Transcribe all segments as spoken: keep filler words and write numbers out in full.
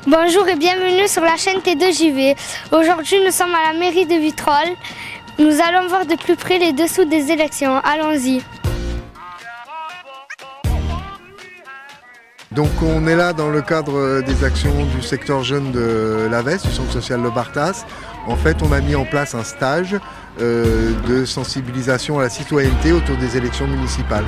Bonjour et bienvenue sur la chaîne T deux J V. Aujourd'hui, nous sommes à la mairie de Vitrolles. Nous allons voir de plus près les dessous des élections. Allons-y. Donc on est là dans le cadre des actions du secteur jeune de l'Avès, du centre social Le Barthas. En fait, on a mis en place un stage euh, de sensibilisation à la citoyenneté autour des élections municipales.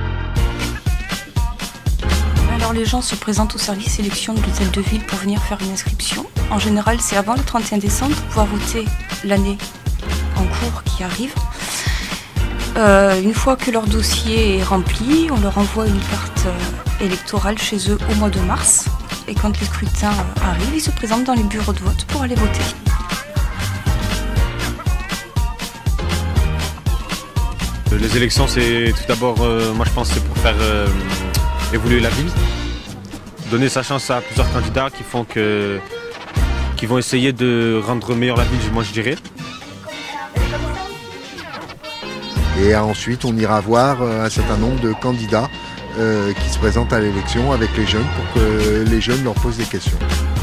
Alors les gens se présentent au service élection de l'hôtel de ville pour venir faire une inscription. En général, c'est avant le trente et un décembre pour pouvoir voter l'année en cours qui arrive. Euh, une fois que leur dossier est rempli, on leur envoie une carte euh, électorale chez eux au mois de mars. Et quand les scrutins euh, arrivent, ils se présentent dans les bureaux de vote pour aller voter. Les élections, c'est tout d'abord, euh, moi je pense, c'est pour faire euh, évoluer la ville, donner sa chance à plusieurs candidats qui font que, qui vont essayer de rendre meilleure la ville, moi je dirais. Et ensuite, on ira voir un certain nombre de candidats euh, qui se présentent à l'élection avec les jeunes pour que les jeunes leur posent des questions.